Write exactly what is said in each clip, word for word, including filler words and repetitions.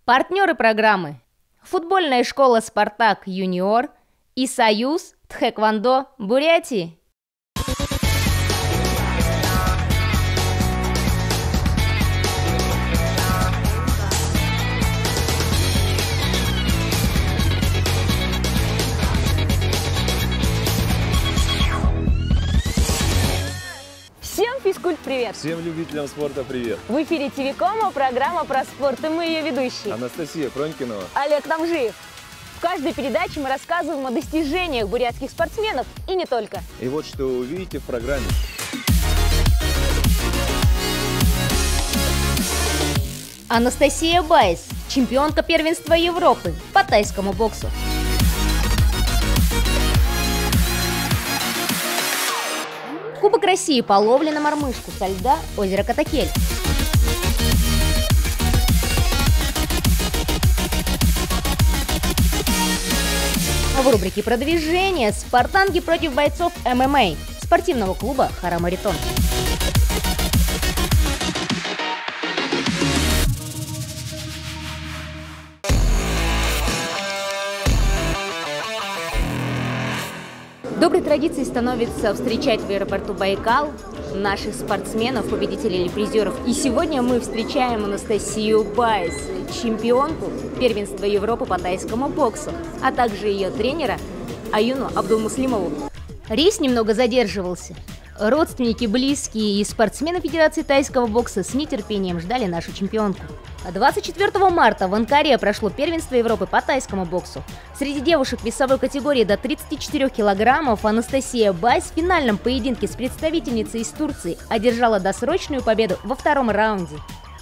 Партнеры программы: футбольная школа «Спартак Юниор» и Союз Тхэквондо Бурятии. Всем физкульт-привет! Всем любителям спорта привет! В эфире ТВ-кома, программа про спорт, и мы ее ведущие. Анастасия Пронькинова, Олег Тамжиев. В каждой передаче мы рассказываем о достижениях бурятских спортсменов и не только. И вот что вы увидите в программе. Анастасия Байс, чемпионка первенства Европы по тайскому боксу. Кубок России по ловле на мормышку со льда озера Катакель. В рубрике «Продвижение» спартанки против бойцов эм эм а спортивного клуба Харамаритон. Доброй традицией становится встречать в аэропорту Байкал наших спортсменов, победителей или призеров. И сегодня мы встречаем Анастасию Байс, чемпионку первенства Европы по тайскому боксу, а также ее тренера Аюну Абдулмуслимову. Рейс немного задерживался. Родственники, близкие и спортсмены Федерации тайского бокса с нетерпением ждали нашу чемпионку. двадцать четвёртого марта в Анкаре прошло первенство Европы по тайскому боксу. Среди девушек весовой категории до тридцати четырёх килограммов Анастасия Байс в финальном поединке с представительницей из Турции одержала досрочную победу во втором раунде.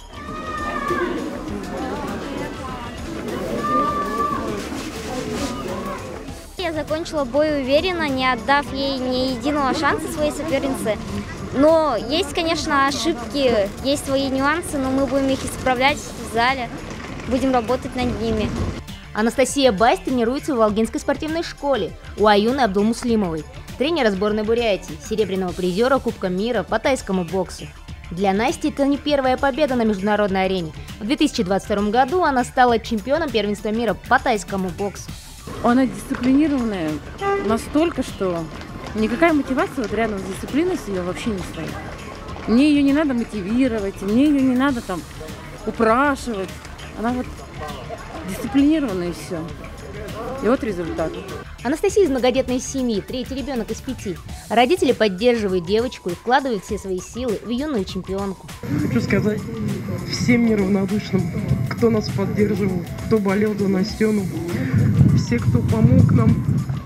Я закончила бой уверенно, не отдав ей ни единого шанса своей сопернице. Но есть, конечно, ошибки, есть свои нюансы, но мы будем их исправлять в зале, будем работать над ними. Анастасия Байс тренируется в Волгинской спортивной школе у Аюны Абдулмуслимовой, тренера сборной Бурятии, серебряного призера Кубка мира по тайскому боксу. Для Насти это не первая победа на международной арене. В две тысячи двадцать втором году она стала чемпионом первенства мира по тайскому боксу. Она дисциплинированная настолько, что никакая мотивация вот рядом с дисциплиной с ее вообще не стоит. Мне ее не надо мотивировать, мне ее не надо там упрашивать. Она вот дисциплинированная и все. И вот результат. Анастасия из многодетной семьи, третий ребенок из пяти. Родители поддерживают девочку и вкладывают все свои силы в юную чемпионку. Хочу сказать всем неравнодушным, кто нас поддерживал, кто болел за Настену, все, кто помог нам.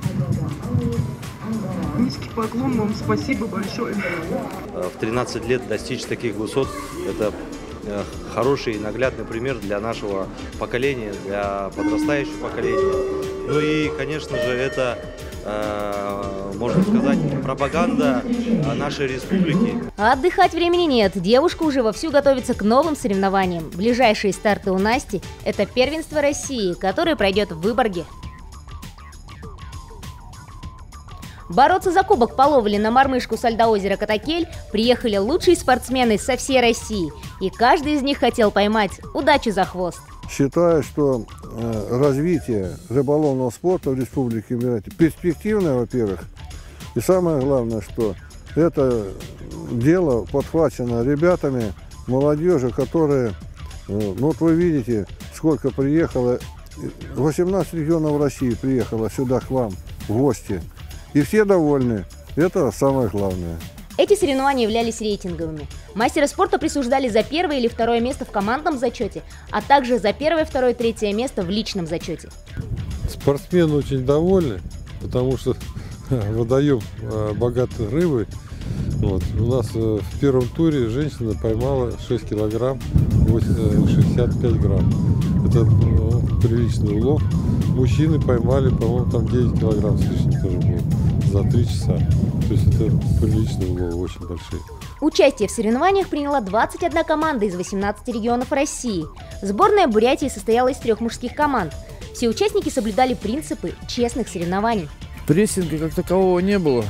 Низкий поклон вам, спасибо большое. В тринадцать лет достичь таких высот – это хороший и наглядный пример для нашего поколения, для подрастающего поколения. Ну и, конечно же, это, э, можно сказать, пропаганда нашей республики. А отдыхать времени нет. Девушка уже вовсю готовится к новым соревнованиям. Ближайшие старты у Насти – это первенство России, которое пройдет в Выборге. Бороться за кубок по ловле на мормышку со льда озера Катакель приехали лучшие спортсмены со всей России. И каждый из них хотел поймать удачу за хвост. Считаю, что э, развитие рыболовного спорта в Республике Бурятия перспективное, во-первых. И самое главное, что это дело подхвачено ребятами, молодежью, которые, э, ну вот вы видите, сколько приехало, восемнадцать регионов России приехало сюда к вам в гости. И все довольны. Это самое главное. Эти соревнования являлись рейтинговыми. Мастера спорта присуждали за первое или второе место в командном зачете, а также за первое, второе, третье место в личном зачете. Спортсмены очень довольны, потому что водоем богат рыбой. Вот. У нас в первом туре женщина поймала шесть килограмм шестьдесят пять грамм. Это ну, приличный улов. Мужчины поймали, по-моему, там девять килограмм с лишним тоже было за три часа. То есть это приличный улов, очень большие. Участие в соревнованиях приняла двадцать одна команда из восемнадцати регионов России. Сборная Бурятии состояла из трех мужских команд. Все участники соблюдали принципы честных соревнований. Прессинга как такового не было.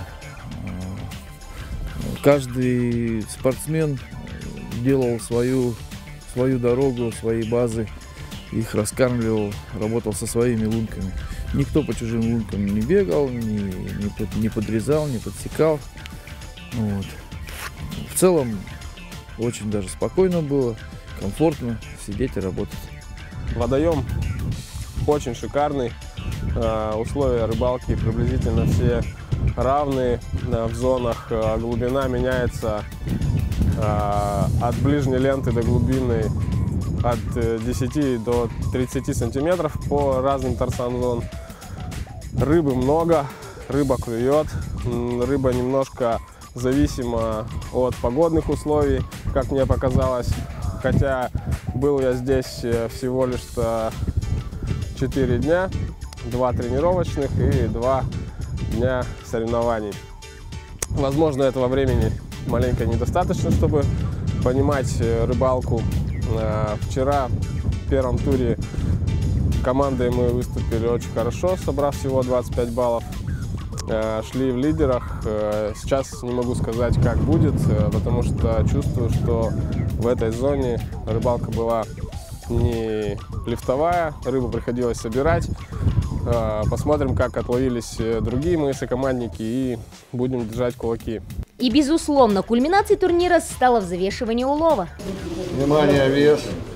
Каждый спортсмен делал свою, свою дорогу, свои базы. их раскармливал, работал со своими лунками. Никто по чужим лункам не бегал, не, не, под, не подрезал, не подсекал. Вот. В целом очень даже спокойно было, комфортно сидеть и работать. Водоем очень шикарный, условия рыбалки приблизительно все равные в зонах, глубина меняется от ближней ленты до глубины от десяти до тридцати сантиметров по разным торцам зон. Рыбы много, рыба клюет, рыба немножко зависима от погодных условий, как мне показалось, хотя был я здесь всего лишь четыре дня, два тренировочных и два дня соревнований. Возможно, этого времени маленько недостаточно, чтобы понимать рыбалку. Вчера в первом туре командой мы выступили очень хорошо, собрав всего двадцать пять баллов. Шли в лидерах. Сейчас не могу сказать, как будет, потому что чувствую, что в этой зоне рыбалка была не лифтовая, рыбу приходилось собирать. Посмотрим, как отловились другие мои сокомандники, и будем держать кулаки. И, безусловно, кульминацией турнира стало взвешивание улова. Внимание, вес.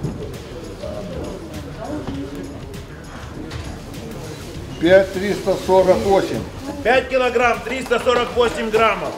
пять триста сорок восемь. пять килограмм триста сорок восемь граммов.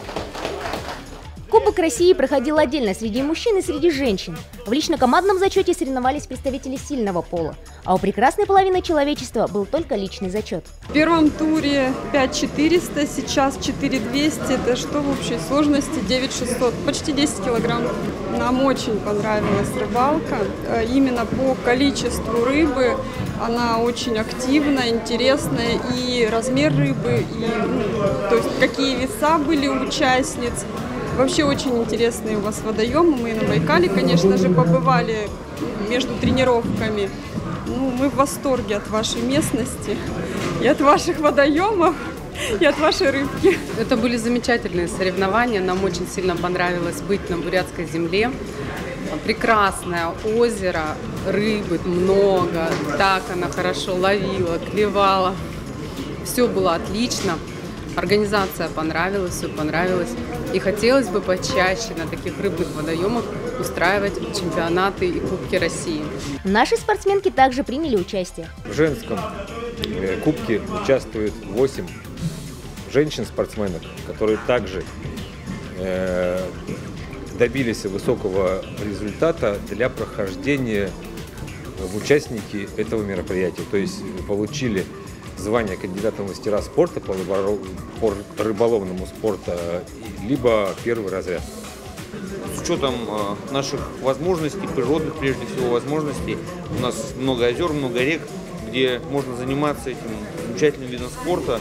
Кубок России проходил отдельно среди мужчин и среди женщин. В лично-командном зачете соревновались представители сильного пола, а у прекрасной половины человечества был только личный зачет. В первом туре пять четыреста, сейчас четыре двести, это что в общей сложности девять шестьсот, почти десять килограмм. Нам очень понравилась рыбалка, именно по количеству рыбы. Она очень активная, интересная, и размер рыбы, и ну, то есть какие веса были у участниц. Вообще очень интересные у вас водоемы. Мы на Байкале, конечно же, побывали между тренировками. Ну, мы в восторге от вашей местности и от ваших водоемов, и от вашей рыбки. Это были замечательные соревнования. Нам очень сильно понравилось быть на бурятской земле. Прекрасное озеро, рыбы много, так она хорошо ловила, клевала. Все было отлично. Организация понравилась, все понравилось. И хотелось бы почаще на таких рыбных водоемах устраивать чемпионаты и Кубки России. Наши спортсменки также приняли участие. В женском кубке участвует восемь женщин-спортсменок, которые также э, добились высокого результата для прохождения в участники этого мероприятия. То есть получили звание кандидата в мастера спорта по рыболовному спорту, либо первый разряд. С учетом наших возможностей, природных прежде всего возможностей, у нас много озер, много рек, где можно заниматься этим замечательным видом спорта,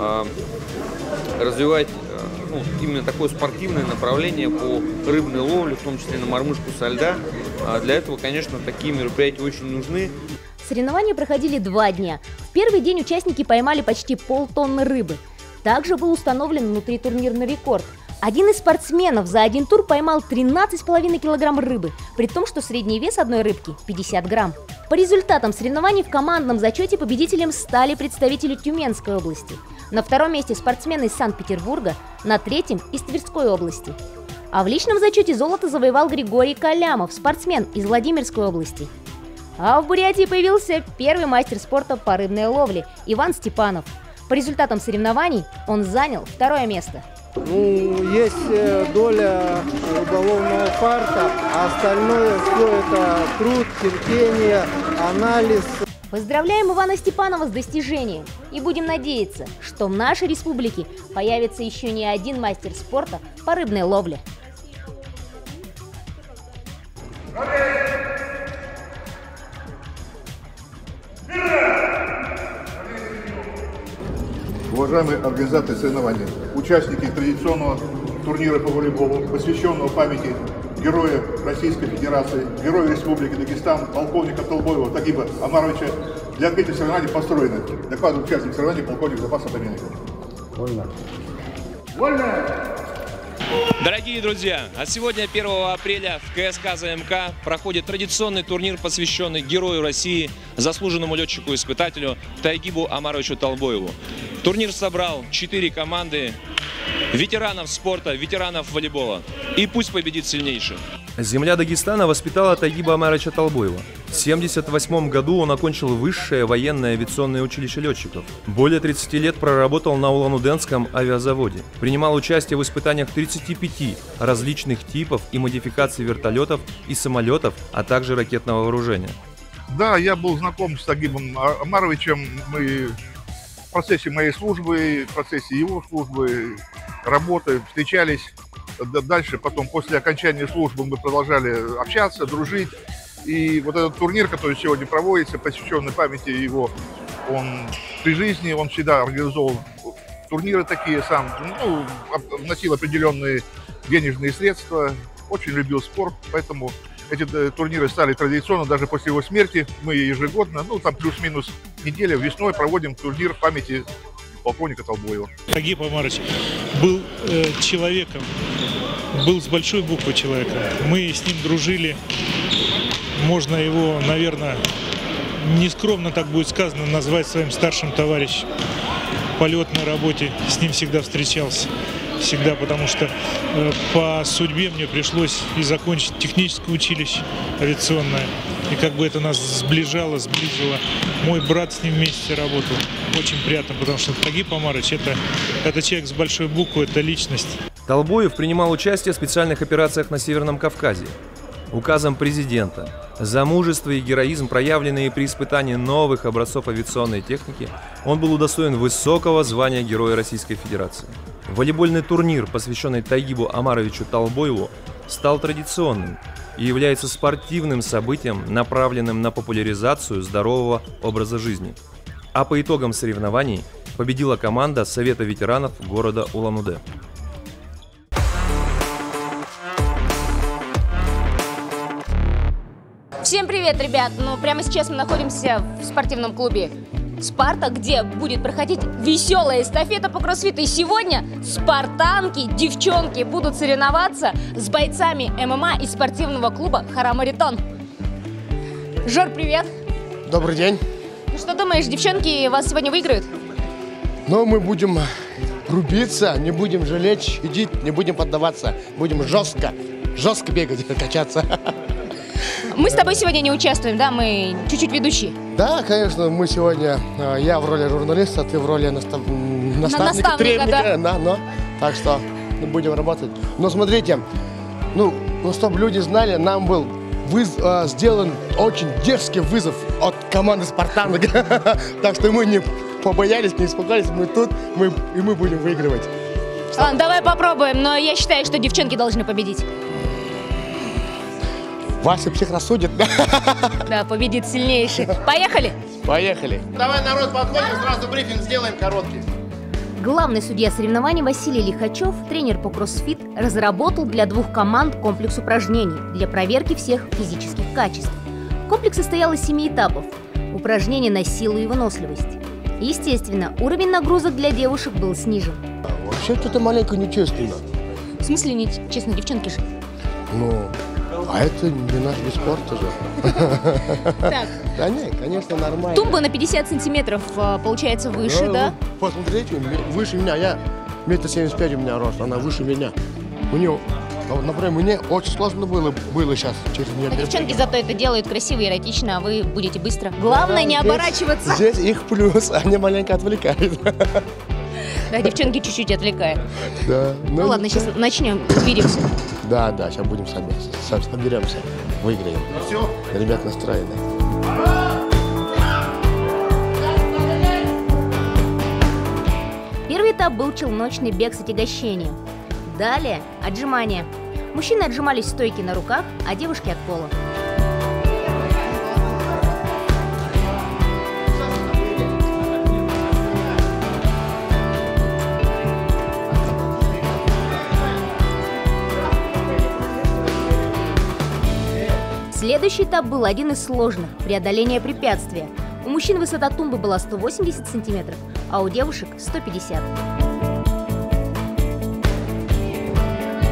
развивать ну, именно такое спортивное направление по рыбной ловле, в том числе на мормышку со льда. Для этого, конечно, такие мероприятия очень нужны. Соревнования проходили два дня. В первый день участники поймали почти полтонны рыбы. Также был установлен внутритурнирный рекорд. Один из спортсменов за один тур поймал тринадцать с половиной килограмм рыбы, при том, что средний вес одной рыбки – пятьдесят грамм. По результатам соревнований в командном зачете победителем стали представители Тюменской области. На втором месте спортсмены из Санкт-Петербурга, на третьем – из Тверской области. А в личном зачете золото завоевал Григорий Калямов, спортсмен из Владимирской области. А в Бурятии появился первый мастер спорта по рыбной ловле Иван Степанов. По результатам соревнований он занял второе место. Ну, есть доля рыболовного фарта, а остальное все это труд, терпение, анализ. Поздравляем Ивана Степанова с достижением и будем надеяться, что в нашей республике появится еще не один мастер спорта по рыбной ловле. Уважаемые организаторы соревнований, участники традиционного турнира по волейболу, посвященного памяти героя Российской Федерации, героя Республики Дагестан, полковника Толбоева Тагиба Амаровича, для открытия соревнований построены. Докладывает участник соревнований полковник запаса Поменников. Вольно. Вольно! Дорогие друзья, а сегодня, первого апреля, в КСК ЗМК проходит традиционный турнир, посвященный Герою России, заслуженному летчику-испытателю Тайгибу Омаровичу Толбоеву. Турнир собрал четыре команды ветеранов спорта, ветеранов волейбола. И пусть победит сильнейший. Земля Дагестана воспитала Тайгиба Омаровича Толбоева. В тысяча девятьсот семьдесят восьмом году он окончил высшее военное авиационное училище летчиков. Более тридцати лет проработал на Улан-Удэнском авиазаводе. Принимал участие в испытаниях тридцати пяти различных типов и модификаций вертолетов и самолетов, а также ракетного вооружения. Да, я был знаком с Тайгибом Омаровичем. Мы в процессе моей службы, в процессе его службы, работы встречались. Дальше, потом, после окончания службы, мы продолжали общаться, дружить. И вот этот турнир, который сегодня проводится, посвященный памяти его, он при жизни, он всегда организовал турниры такие сам, ну, вносил определенные денежные средства, очень любил спорт, поэтому эти турниры стали традиционно, даже после его смерти. Мы ежегодно, ну, там плюс-минус неделя, весной проводим турнир памяти полковника Толбоева. Тайгиб Омарович был э, человеком, был с большой буквы человеком. Мы с ним дружили. Можно его, наверное, нескромно так будет сказано, назвать своим старшим товарищем. В полетной работе с ним всегда встречался. Всегда, потому что э, по судьбе мне пришлось и закончить техническое училище авиационное. И как бы это нас сближало, сблизило. Мой брат с ним вместе работал. Очень приятно, потому что Тайгиб Омарович это, это человек с большой буквы, это личность. Толбоев принимал участие в специальных операциях на Северном Кавказе. Указом президента за мужество и героизм, проявленные при испытании новых образцов авиационной техники, он был удостоен высокого звания Героя Российской Федерации. Волейбольный турнир, посвященный Тайгибу Омаровичу Толбоеву, стал традиционным и является спортивным событием, направленным на популяризацию здорового образа жизни. А по итогам соревнований победила команда Совета ветеранов города Улан-Удэ. Всем привет, ребят! Ну, прямо сейчас мы находимся в спортивном клубе «Спарта», где будет проходить веселая эстафета по кроссфиту. И сегодня спартанки, девчонки будут соревноваться с бойцами эм эм а из спортивного клуба «Харамаритон». Жор, привет! Добрый день! Ну что думаешь, девчонки вас сегодня выиграют? Ну, мы будем рубиться, не будем жалеть, щадить, не будем поддаваться. Будем жестко, жестко бегать, качаться. Мы с тобой сегодня не участвуем, да? Мы чуть-чуть ведущие. Да, конечно, мы сегодня, я в роли журналиста, ты в роли настав... наставника, наставника, тренера, да. Да, но, так что будем работать. Но смотрите, ну, ну чтобы люди знали, нам был выз... сделан очень дерзкий вызов от команды «Спартанок». Так что мы не побоялись, не испугались, мы тут, мы... и мы будем выигрывать. Ладно, давай попробуем, но я считаю, что девчонки должны победить. Вася всех рассудит. Да, победит сильнейший. Поехали! Поехали. Давай, народ, подходим, сразу брифинг сделаем короткий. Главный судья соревнований Василий Лихачев, тренер по кроссфит, разработал для двух команд комплекс упражнений для проверки всех физических качеств. Комплекс состоял из семи этапов. Упражнения на силу и выносливость. Естественно, уровень нагрузок для девушек был снижен. Вообще что-то маленько нечестно. В смысле нечестно, девчонки же? Ну... А это не наш вид спорта же. Так. Да нет, конечно, нормально. Тумба на пятьдесят сантиметров получается выше, ну, да? Посмотрите, выше меня. Я метр семьдесят пять у меня рост, она выше меня. У нее, например, мне очень сложно было, было сейчас через нее. А девчонки зато это делают красиво и эротично, а вы будете быстро. Главное, да, не здесь, оборачиваться. Здесь их плюс, они маленько отвлекают. Да, девчонки чуть-чуть отвлекают. Да. Ну, ну ладно, сейчас начнем, двигаемся. Да, да, сейчас будем соберемся, соберемся, выиграем. Ну все. Ребят настроены. Первый этап был челночный бег с отягощением. Далее отжимания. Мужчины отжимались в стойке на руках, а девушки от пола. Следующий этап был один из сложных – преодоление препятствия. У мужчин высота тумбы была сто восемьдесят сантиметров, а у девушек – сто пятьдесят.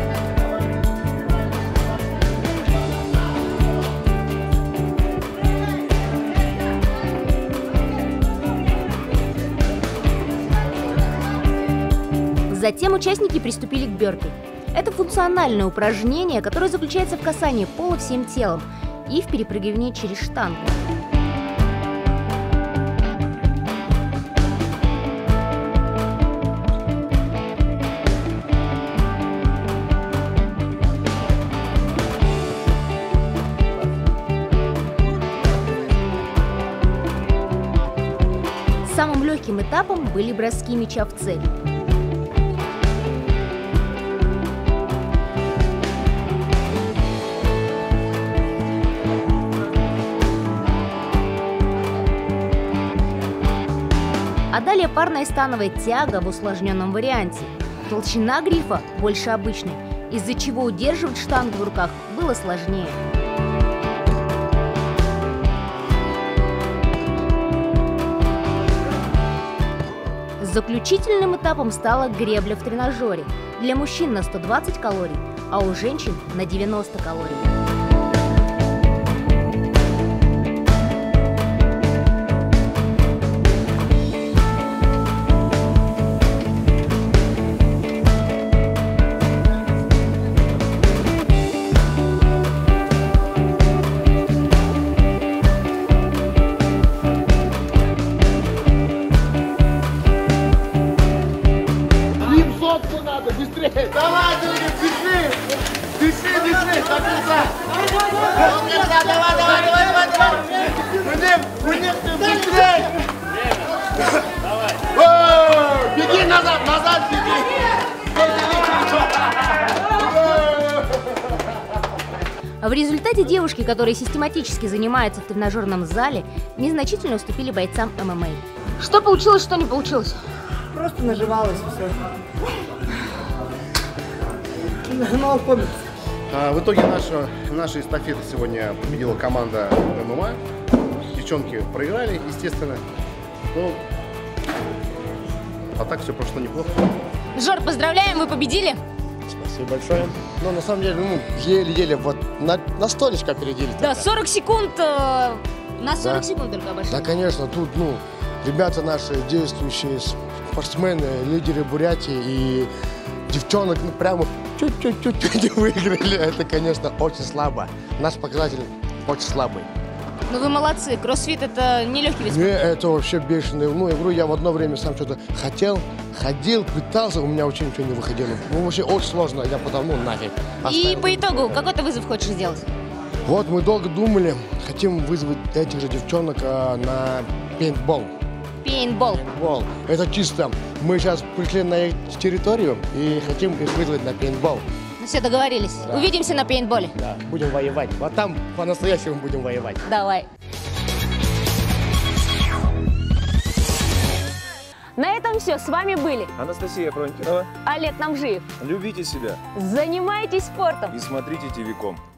Затем участники приступили к бёрпи. Это функциональное упражнение, которое заключается в касании пола всем телом и в перепрыгивании через штангу. Самым легким этапом были броски мяча в цель. А далее парная становая тяга в усложненном варианте. Толщина грифа больше обычной, из-за чего удерживать штангу в руках было сложнее. Заключительным этапом стала гребля в тренажере. Для мужчин на сто двадцать калорий, а у женщин на девяносто калорий. Быстрее! Давай, Дудя, бежи! Бежи, бежи! До конца! До конца! Давай, давай, давай, давай, давай! Муним, Муним, ты быстрее! Давай! Беги назад, назад беги! В результате девушки, которые систематически занимаются в тренажерном зале, незначительно уступили бойцам эм эм а. Что получилось, что не получилось? Просто наживалась все. No comments. А, в итоге наша, наша эстафета сегодня победила команда эм эм а. Девчонки проиграли, естественно. Но... А так все прошло неплохо. Жор, поздравляем, вы победили! Спасибо большое. Ну, на самом деле, ну, еле-еле, вот на, на столечко опередили. Да, сорок секунд, э, на сорок Да. секунд только обошли. Да, конечно, тут, ну, ребята наши действующие спортсмены, лидеры Бурятии и девчонок, ну, прямо чуть-чуть-чуть выиграли. Это, конечно, очень слабо. Наш показатель очень слабый. Ну вы молодцы, кроссфит это не легкий вид Не, спорта. это вообще бешеный. Ну, игру я в одно время сам что-то хотел, ходил, пытался, у меня вообще ничего не выходило. Ну, вообще очень сложно, я потому нафиг. И оставил. по итогу, какой ты вызов хочешь сделать? Вот мы долго думали, хотим вызвать этих же девчонок а, на пейнтбол. Пейнтбол. Пейнтбол. Это чисто. Мы сейчас пришли на их территорию и хотим их вызвать на пейнтбол. Ну все, договорились. Да. Увидимся на пейнтболе. Да, будем воевать. Вот там по-настоящему будем воевать. Давай. На этом все. С вами были Анастасия Пронькинова. Олег Намжиев. Любите себя Занимайтесь спортом. и смотрите ТВ точка ком.